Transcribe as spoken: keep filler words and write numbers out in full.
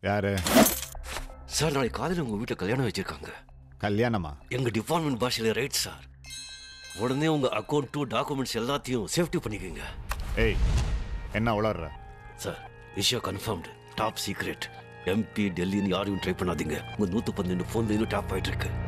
யாரு சார்? நாளைக்கு காலையில் உங்கள் வீட்டில் கல்யாணம் வச்சுருக்காங்க. கல்யாணமா? எங்கள் டிபார்ட்மெண்ட் பாஷையில் ரைட் சார். உடனே உங்கள் அக்கௌண்ட்டு டாக்குமெண்ட்ஸ் எல்லாத்தையும் சேஃப்டி பண்ணிக்கோங்க. ஏய், என்ன உளர்ற? சார், விஷயம் கன்ஃபார்ம்டு, டாப் சீக்ரெட். எம்பி டெல்லின்னு யாரையும் ட்ரை பண்ணாதீங்க. உங்கள் நூற்று பன்னெண்டு ஃபோன்லேயும் டாப் ஆகிட்டு இருக்கு.